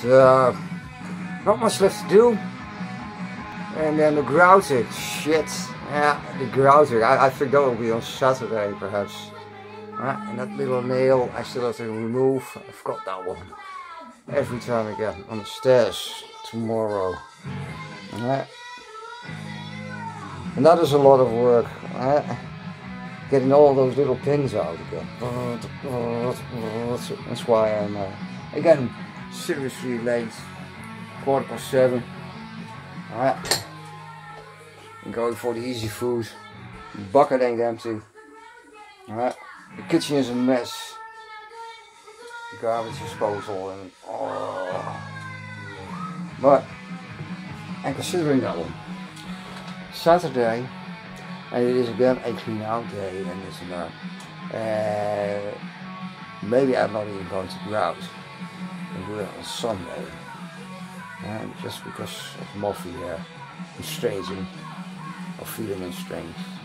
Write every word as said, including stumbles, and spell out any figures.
uh, not much left to do. And then the grouter, shit, yeah, the grouter, I, I think that will be on Saturday perhaps. Uh, and that little nail I still have to remove, I forgot that one. Every time I get on the stairs tomorrow. Uh, and that is a lot of work, uh, getting all those little pins out again. That's why I'm, uh, again, seriously late, quarter past seven. Alright, I'm going for the easy food. The bucket ain't empty. Alright, the kitchen is a mess. The garbage disposal and oh. But I'm considering that one. Saturday, and it is again a clean out day and this and that. Uh, maybe I'm not even going to go out and do it on Sunday. And just because of Moffy here, and staging, or feeling in strength.